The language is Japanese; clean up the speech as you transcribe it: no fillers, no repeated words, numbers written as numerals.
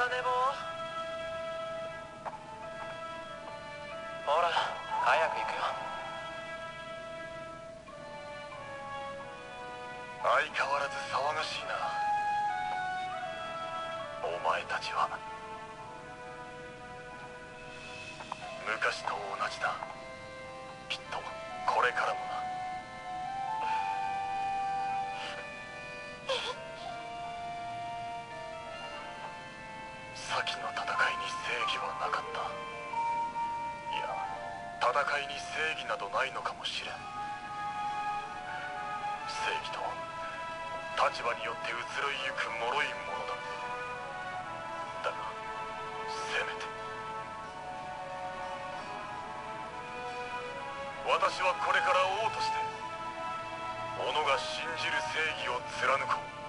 寝坊。ほら早く行くよ。 相変わらず騒がしいな。お前たちは昔と同じだ。きっとこれからもな。先の戦いに正義はなかった。いや、戦いに正義などないのかもしれん。正義と立場によって移ろいゆく脆いものだ。だがせめて私はこれから王として己が信じる正義を貫こう。